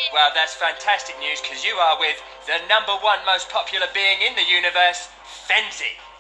Well, that's fantastic news, because you are with the #1 most popular being in the universe, Fenzie.